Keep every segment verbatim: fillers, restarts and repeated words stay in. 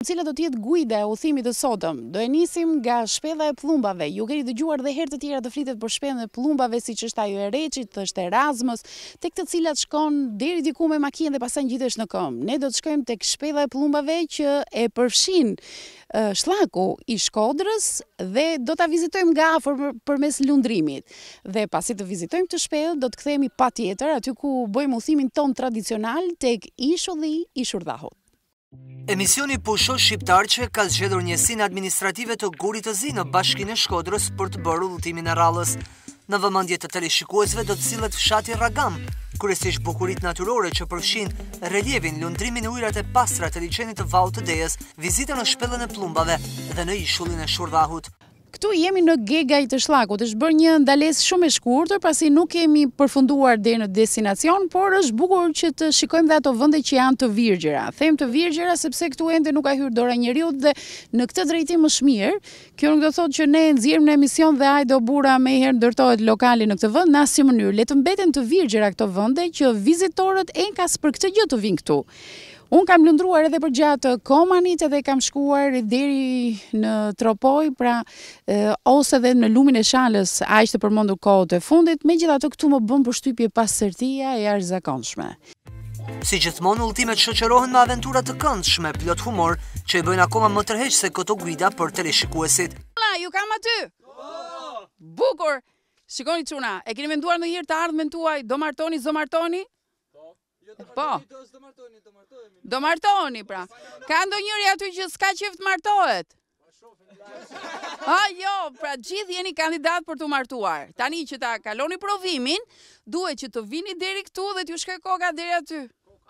Cila do t'jetë guida e udhimit të sotëm. Do e nisim nga shpella e pllumave. Ju keni dëgjuar dhe herë të tjera të flitet për shpellën e pllumave, siç është ajo e Reçit, është Erasmës, tek të cilat shkon deri diku me makinë dhe pastaj ngjitesh në këmbë. Ne do të shkojmë tek shpella e pllumave që e përfshin uh, shllaku i Shkodrës dhe do ta vizitojmë nga afër përmes lundrimit. Dhe pasi të vizitojmë këtë shpellë, do të kthehemi patjetër aty ku bëjmë udhimin ton tradicional tek Ishulli i Shurdhahut. Emisioni Pusho Shqiptarqe ka zgjedhur njësinë administrative të Gurit të Zi në Bashkinë e Shkodrës për të bërë udhëtimin e rallës. Në vëmendje të teleshikuesve do të sillet fshati Ragam, kryesisht bukuritë natyrore që përfshin relievin, lundrimin e ujërat e pastra të liçenit të Vallit të Dejës, vizita në shpellën e Pllumave dhe në Ishullin e Shurdhahut. Këtu jemi në gegaj të shllakut, është bërë një ndalesë shumë e shkurtër, pasi nuk kemi përfunduar deri në destinacion, por është bukur që të shikojmë dhe ato vende që janë të virgjëra. Them të virgjëra sepse këtu ende nuk ka hyrë dora e njeriut dhe në këtë drejtim është mirë. Kjo nuk do thotë që ne nxjerrim në emision dhe ajdo bura me herë ndërtohet lokali në këtë vend në asnjë mënyrë. Le të mbeten të virgjëra këto vende që vizitorët enkas për këtë gjë të vinë këtu. Unë kam lundruar edhe për gjatë Komanit edhe kam shkuar deri në Tropoj, pra e, ose edhe në lumin e Shalës, aq të përmendur kohët e fundit, megjithatë këtu më bën përshtypje pasërtia e jashtëzakonshme. Si gjithmonë, udhëtimet shoqërohen me aventura të këndshme, plot humor, që i bëjnë akoma më tërheq se këto guida për teleshikuesit. La, ju kam aty. Bukur. Shikoni çuna, e keni menduar ndonjëherë të ardhmen tuaj, do martoni, do martoni? Po. Do martoni, pra. Ka ndonjëri aty që s'ka qef të martohet? Ha, jo, pra gjithë jeni kandidat për të martuar. Tani që ta kaloni provimin, duhet që të vini deri këtu dhe t'ju shkoj koka deri aty.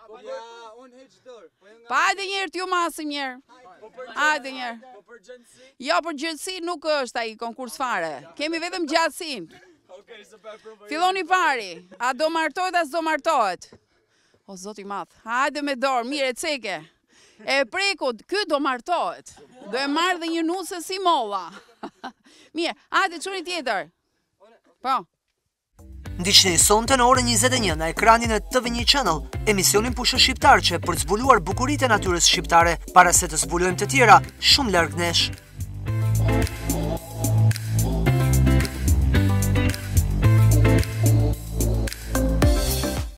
Pa hajde njerë t'ju masim njerë. Hajde njerë. Jo, për gjëtësi nuk është ai konkurs fare. Kemi vetëm gjatësin. Filloni pari. A do martohet, a s'do martohet? O, zoti madh, hajde me dorë, mire, ceke. E prekut, ky do martohet. Do e marrë dhe një nuse si molla. Mire, hajde, çuni tjetër. Po. Ndiqni sonte në orën njëzet e një në ekranin e T V një Channel, emisionin Pusho Shqiptarqe për të zbuluar bukuritë e natyrës shqiptare, para se të zbulojmë të tjera shumë larg nesh.